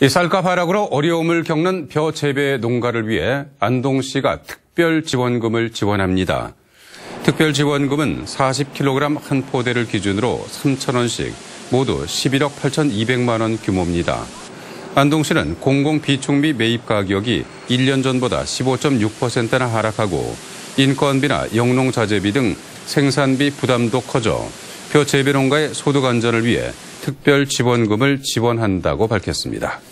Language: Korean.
이 쌀값 하락으로 어려움을 겪는 벼 재배 농가를 위해 안동시가 특별 지원금을 지원합니다. 특별 지원금은 40kg 한 포대를 기준으로 3,000원씩 모두 11억 8,200만 원 규모입니다. 안동시는 공공비축미 매입 가격이 1년 전보다 15.6%나 하락하고 인건비나 영농자재비 등 생산비 부담도 커져 벼 재배 농가의 소득 안전을 위해 특별 지원금을 지원한다고 밝혔습니다.